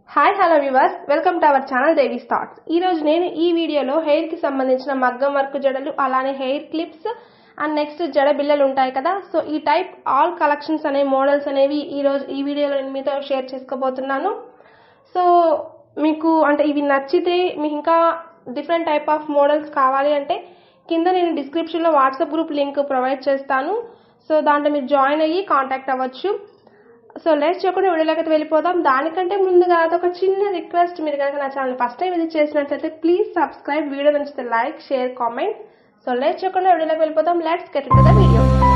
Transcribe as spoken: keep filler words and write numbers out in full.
Hi hello viewers, welcome to our channel Devi's thoughts. ఈ రోజు నేను ఈ వీడియోలో హెయిర్ కి సంబంధించిన మగ్గం వర్క్ జడలు, అలానే హెయిర్ క్లిప్స్ అండ్ నెక్స్ట్ జడ బిల్లలు ఉంటాయి కదా. సో ఈ టైప్ ఆల్ కలెక్షన్స్ అనే మోడల్స్ అనేవి ఈ రోజు ఈ వీడియోలో నేను మీతో షేర్ చేసుకోబోతున్నాను. సో మీకు అంటే ఇవి నచ్చితే మీకు ఇంకా డిఫరెంట్ టైప్ ఆఫ్ మోడల్స్ కావాలి అంటే కింద నేను డిస్క్రిప్షన్లో వాట్సాప్ గ్రూప్ లింక్ ప్రొవైడ్ చేస్తాను. సో దాంట్లో మీరు జాయిన్ అయ్యి కాంటాక్ట్ అవ్వచ్చు. సో లెట్స్ చేయకుండా వీడియోలోకి అయితే వెళ్ళిపోదాం. దానికంటే ముందుగా అదొక చిన్న రిక్వెస్ట్, మీరు కనుక నా ఛానల్ ఫస్ట్ టైం విజిట్ చేసినట్లయితే ప్లీజ్ సబ్స్క్రైబ్, వీడియో నచ్చితే like, share, comment. So let's చేయకుండా వీడియోలోకి వెళ్ళిపోదాం. Let's get into the video.